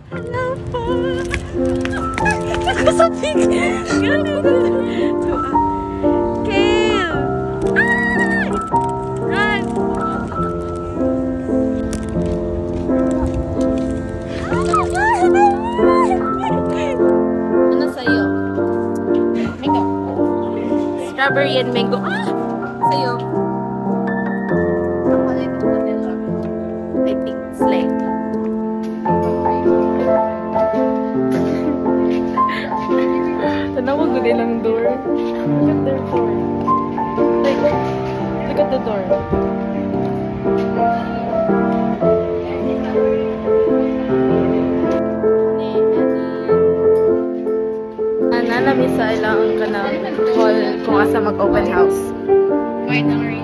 Hello po! Nakasapik! Kale! Ay! Run! Ano sa'yo? Mango. Strawberry and mango. Ah! Sa'yo? Chocolate and vanilla. I think it's like tanawa gud ilang door. Look at their door. Like, look at the door. Nalami sa ilang kanang hall kung asa mag-open house. Wait, na rin.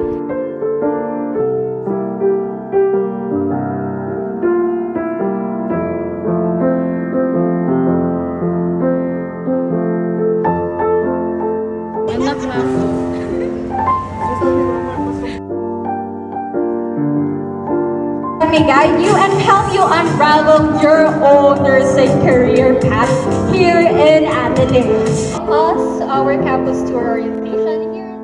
Anak na ako. Let me guide you and help you unravel your own nursing career path here in AdDU. Our campus tour orientation here.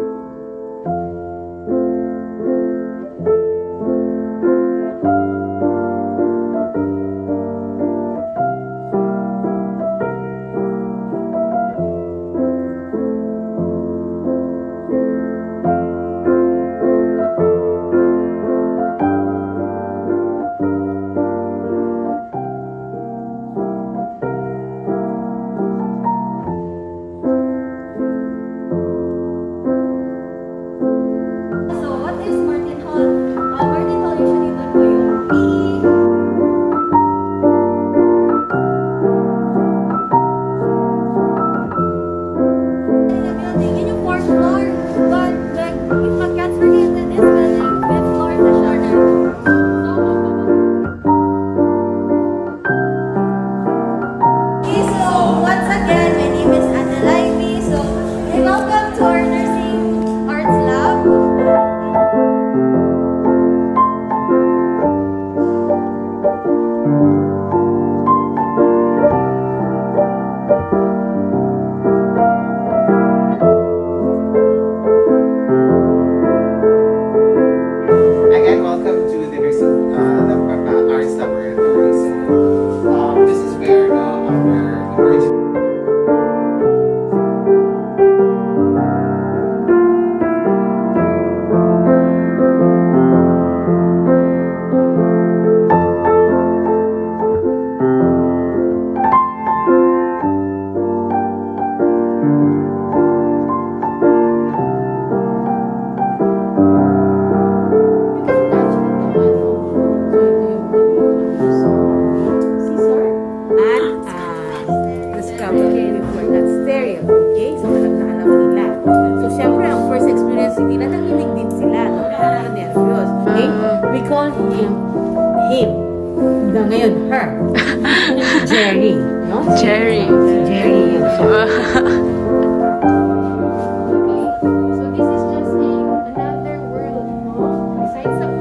Hanggang ngayon, her. Jerry, no? Jerry. Jerry. So this is just another world, no? Besides the